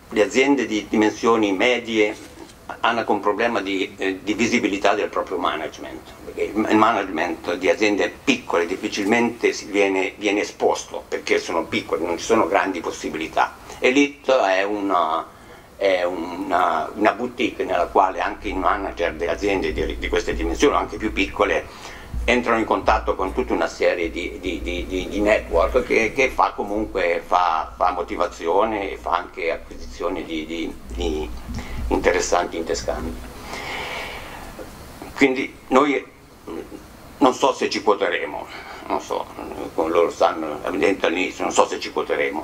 le aziende di dimensioni medie hanno anche un problema di visibilità del proprio management, perché il management di aziende piccole difficilmente viene esposto, perché sono piccole, non ci sono grandi possibilità. Elite è una boutique nella quale anche i manager delle aziende di queste dimensioni, anche più piccole, entrano in contatto con tutta una serie di network che fa comunque fa motivazione e fa anche acquisizione di interessanti interscambi. Quindi noi non so se ci quoteremo, non so, come loro sanno evidente all'inizio, non so se ci quoteremo,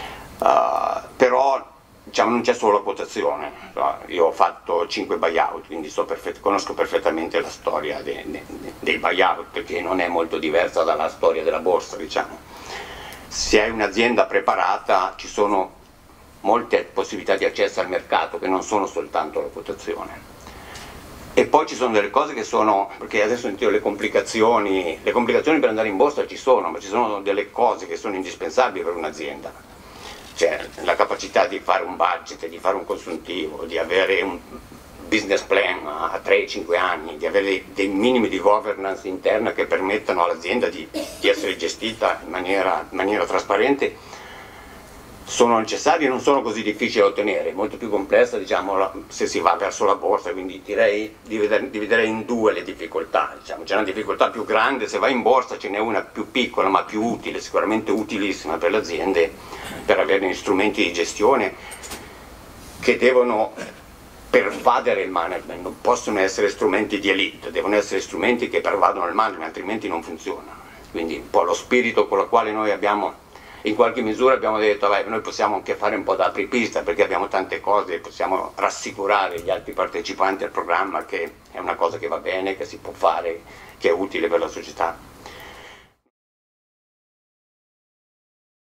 però diciamo, non c'è solo la quotazione. Io ho fatto 5 buyout, quindi conosco perfettamente la storia dei buyout, che non è molto diversa dalla storia della borsa, diciamo. Se hai un'azienda preparata ci sono molte possibilità di accesso al mercato, che non sono soltanto la quotazione. E poi ci sono delle cose che sono, perché adesso sentivo le complicazioni per andare in borsa ci sono, ma ci sono delle cose che sono indispensabili per un'azienda. Cioè la capacità di fare un budget, di fare un consuntivo, di avere un business plan a 3-5 anni, di avere dei minimi di governance interna che permettano all'azienda di essere gestita in maniera trasparente, sono necessari e non sono così difficili da ottenere. È molto più complessa, diciamo, se si va verso la borsa, quindi direi dividerei in due le difficoltà. Diciamo. C'è una difficoltà più grande, se vai in borsa ce n'è una più piccola ma più utile, sicuramente utilissima per le aziende, per avere strumenti di gestione che devono pervadere il management, non possono essere strumenti di elite, devono essere strumenti che pervadono il management, altrimenti non funziona. Quindi un po' lo spirito con il quale noi abbiamo, in qualche misura abbiamo detto, noi possiamo anche fare un po' da apripista, perché abbiamo tante cose, possiamo rassicurare gli altri partecipanti al programma che è una cosa che va bene, che si può fare, che è utile per la società.